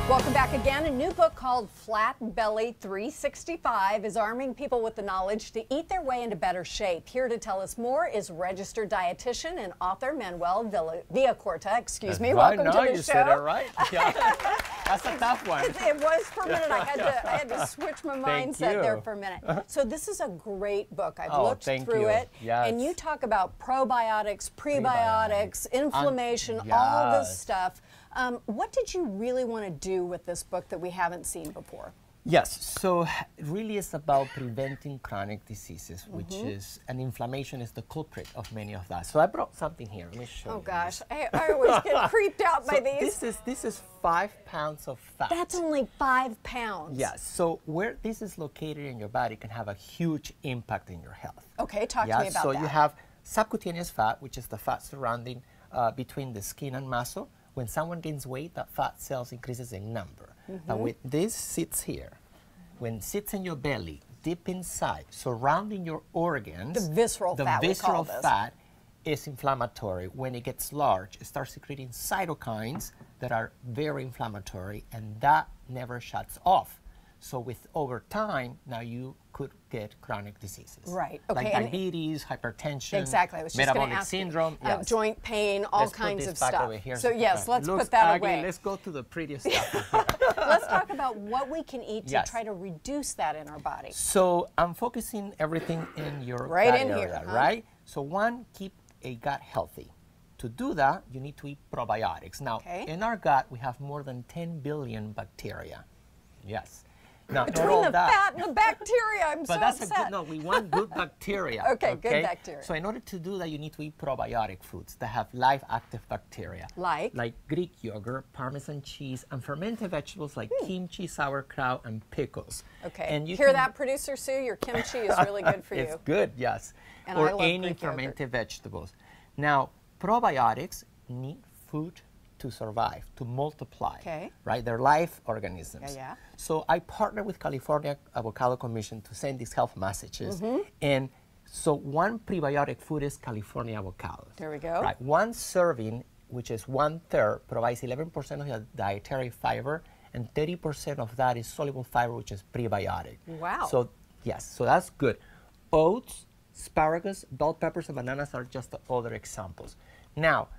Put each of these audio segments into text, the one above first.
Welcome back again. A new book called Flat Belly 365 is arming people with the knowledge to eat their way into better shape. Here to tell us more is registered dietitian and author Manuel Villacorta. Excuse me. Welcome to the show. You said it right. Yeah. That's a tough one. It was for a minute. I had to switch my mindset there for a minute. So this is a great book. I've looked through it. Yes. And you talk about probiotics, prebiotics, inflammation, all this stuff. What did you really want to do with this book that we haven't seen before? Yes, so it really is about preventing chronic diseases, which is, and inflammation is the culprit of many of that. So I brought something here. Let me show you. Oh gosh, I always get creeped out by these. This is 5 pounds of fat. That's only 5 pounds. Yes, so where this is located in your body can have a huge impact in your health. Okay, talk to me about so that. You have subcutaneous fat, which is the fat surrounding between the skin and muscle. When someone gains weight, that fat cells increases in number. But when this sits here, when it sits in your belly, deep inside, surrounding your organs, the visceral fat is inflammatory. When it gets large, it starts secreting cytokines that are very inflammatory, and that never shuts off. So with over time, now you could get chronic diseases. Right. Okay. Like diabetes, hypertension, exactly. I was just metabolic syndrome, joint pain, all kinds of stuff. So yes, let's put that away. Let's go to the prettiest stuff. Let's talk about what we can eat to try to reduce that in our body. So I'm focusing everything in your gut area, right? So one, keep a gut healthy. To do that, you need to eat probiotics. Now, in our gut, we have more than 10 billion bacteria. Yes. Now, between the fat and the bacteria, I'm so upset. No, we want good bacteria. Okay, good bacteria. So in order to do that, you need to eat probiotic foods that have live active bacteria. Like Greek yogurt, Parmesan cheese, and fermented vegetables like kimchi, sauerkraut, and pickles. Okay. And you hear that, Producer Sue? Your kimchi is really good for you. It's good, yes. And or I love any Greek fermented yogurt. vegetables. Now, probiotics need food to survive, to multiply, right? They're life organisms. So I partner with California Avocado Commission to send these health messages. And so one prebiotic food is California avocados. There we go. Right. One serving, which is 1/3, provides 11% of the dietary fiber, and 30% of that is soluble fiber, which is prebiotic. Wow. So yes, so that's good. Oats, asparagus, bell peppers, and bananas are just the other examples. Now,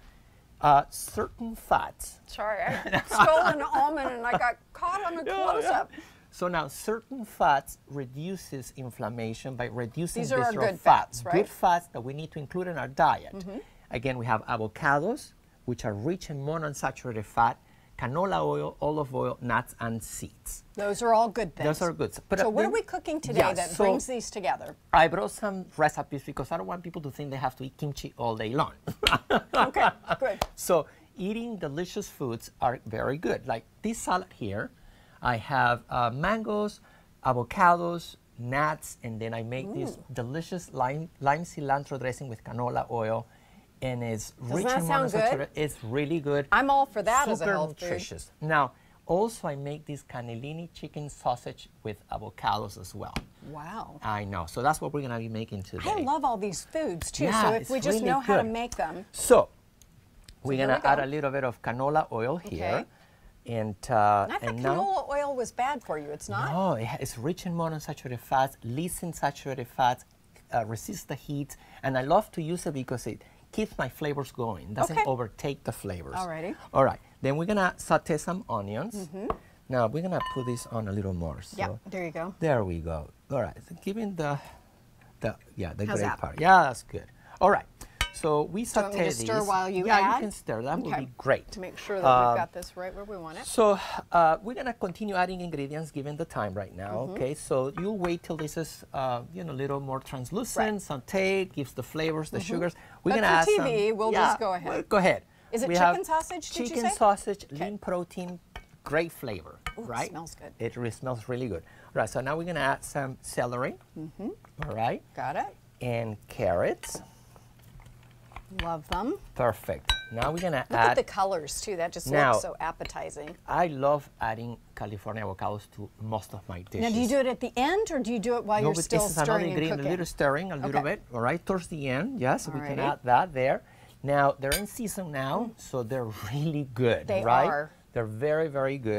certain fats. Sorry, I stole an almond and I got caught on a close-up. So now, certain fats reduces inflammation by reducing These are our good fats, right? Good fats that we need to include in our diet. Again, we have avocados, which are rich in monounsaturated fat, canola oil, olive oil, nuts, and seeds. Those are all good things. Those are good. But so what are we cooking today that brings these together? I brought some recipes because I don't want people to think they have to eat kimchi all day long. Okay, good. So eating delicious foods are very good. Like this salad here, I have mangoes, avocados, nuts, and then I make this delicious lime cilantro dressing with canola oil. And it's rich in monounsaturated. It's really good. I'm all for that as a health food. Super nutritious. Now, also I make this cannellini chicken sausage with avocados as well. Wow. I know. So that's what we're going to be making today. I love all these foods too. Yeah, so if we just really know how to make them. So we're going to add a little bit of canola oil here. And I thought canola oil was bad for you. It's not? No, it's rich in monounsaturated fats, least in saturated fats, resists the heat. And I love to use it because it keeps my flavors going, doesn't overtake the flavors. Alrighty. All right, then we're gonna saute some onions. Now we're gonna put this on a little more. So there you go. There we go. All right, so giving the great part. Yeah, that's good. All right, so we saute these. Stir while you add? Yeah, you can stir. That would be great. To make sure that we've got this right where we want it. So we're gonna continue adding ingredients given the time right now. Okay, so you'll wait till this is a little more translucent, saute, gives the flavors, the sugars. We're gonna add some. TV, we'll just go ahead. Well, go ahead. Is it chicken sausage? Did you say? Chicken sausage, lean protein, great flavor. Ooh, right? It smells good. It really smells really good. All right, so now we're gonna add some celery. All right. Got it. And carrots. Love them. Perfect. Now we're gonna add. Look at the colors too. That just looks so appetizing. I love adding California avocados to most of my dishes. Now, do you do it at the end, or do you do it while you're still stirring and cooking? A little stirring, a little bit. All right, towards the end. Yes, we can add that there. Now they're in season now, so they're really good. They right? are. They're very, very good.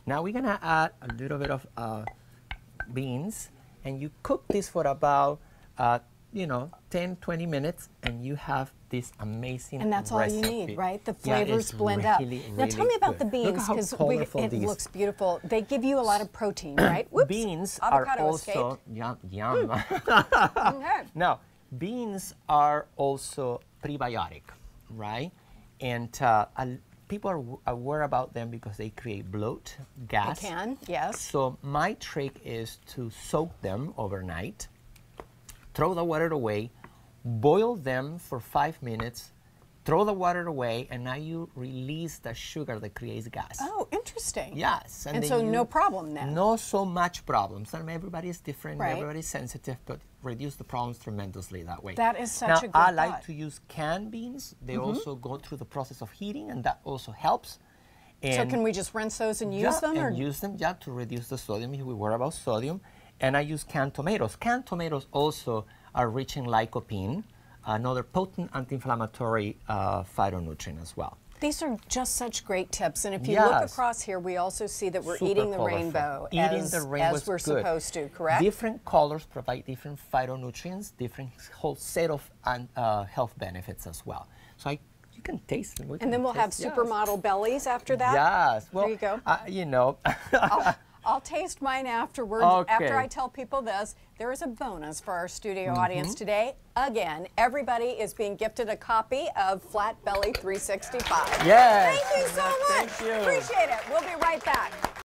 Now we're gonna add a little bit of beans, and you cook this for about, 10, 20 minutes, and you have this amazing And that's all you recipe. need, right? The Yeah, flavors it's blend up. really, Now tell me about good. the beans, Look how because colorful it these. looks beautiful. They give you a lot of protein, right? Whoops. Beans are Avocado also escaped. yum. Okay. Now, beans are also prebiotic, right? And people are aware about them because they create bloat, gas. They can, yes. So my trick is to soak them overnight, throw the water away, boil them for 5 minutes, throw the water away, and now you release the sugar that creates gas. Oh, interesting. Yes. And then so no problem then. No so much problems. And everybody is different, Right. everybody's sensitive, but reduce the problems tremendously that way. That is such now, a good I like thought. to use canned beans. They also go through the process of heating, and that also helps. So And can we just rinse those and use them? and use them to reduce the sodium if we worry about sodium. And I use canned tomatoes. Canned tomatoes also are rich in lycopene, another potent anti-inflammatory phytonutrient as well. These are just such great tips. And if you look Yes. across here, we also see that we're Super eating the colorful. rainbow Eating as, the rainbow as is we're good. supposed to, correct? Different colors provide different phytonutrients, different whole set of health benefits as well. So you can taste them. And then we'll have supermodel bellies after that? Yes. Well, there you go. You know. I'll taste mine afterwards. Okay. After I tell people this, there is a bonus for our studio Mm-hmm. audience today. Again, everybody is being gifted a copy of Flat Belly 365. Yes. Thank you so much. Thank you. Appreciate it. We'll be right back.